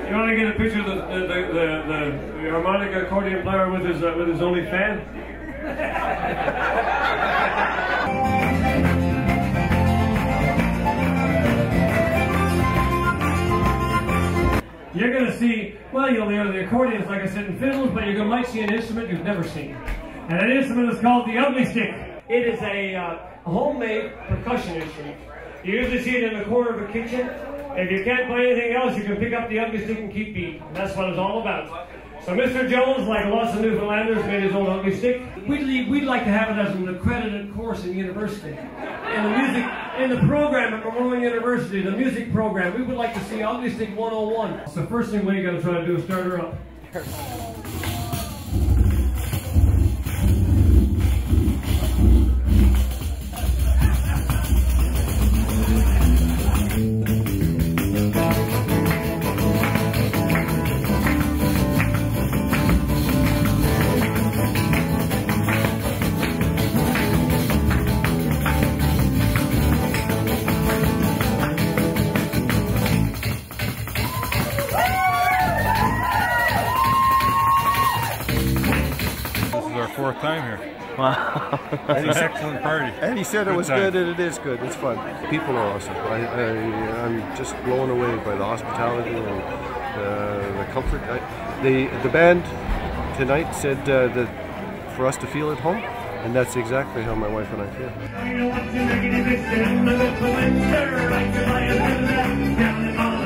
You want to get a picture of the harmonica accordion player with his only fan? You're going to see, well, you'll hear the accordions, like I said, in fiddles, but you might see an instrument you've never seen. And that instrument is called the ugly stick. It is a homemade percussion instrument. You usually see it in the corner of a kitchen. If you can't play anything else, you can pick up the ugly stick and keep beat. That's what it's all about. So Mr. Jones, like lots of Newfoundlanders, made his own ugly stick. We'd like to have it as an accredited course in university. In the program at Memorial University, the music program, we would like to see ugly stick 101. So first thing we're going to try to do is start her up. Fourth time here. Wow. It's an excellent party. And he said it was good, and it is good. It's fun. People are awesome. I'm just blown away by the hospitality and the comfort. The band tonight said that for us to feel at home, and that's exactly how my wife and I feel.